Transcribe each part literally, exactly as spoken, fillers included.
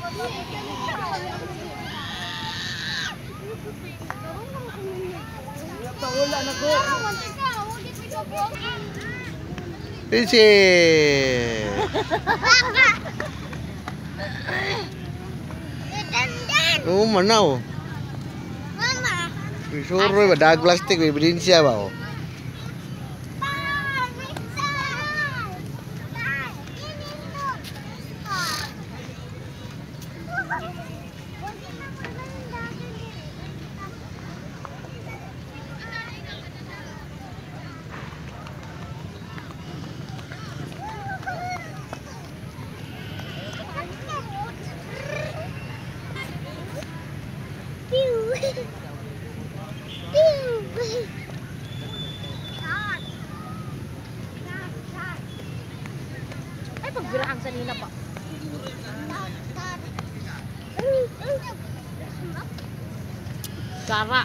Wala na ko. Pinsi. Oh, manaw. Mama. Sure ba dag plastic may ebidensya ba oh. Ay, pagbiraan sa nila pa. Kara.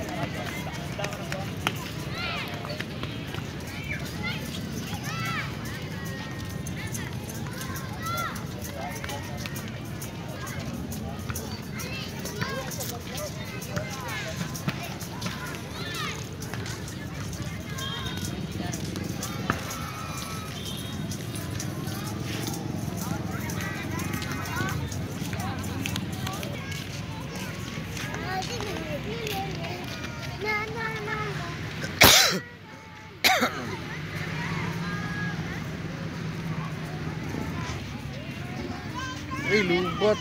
Ay, lubat.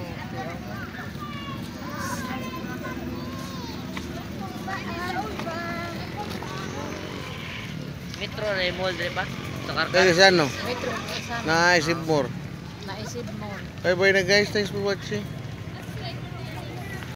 Metro na yung mall, di ba? Sa Karkar. Kaya sa ano? Metro. Naisip more. Naisip mo. Bye bye na guys. Thanks for watching.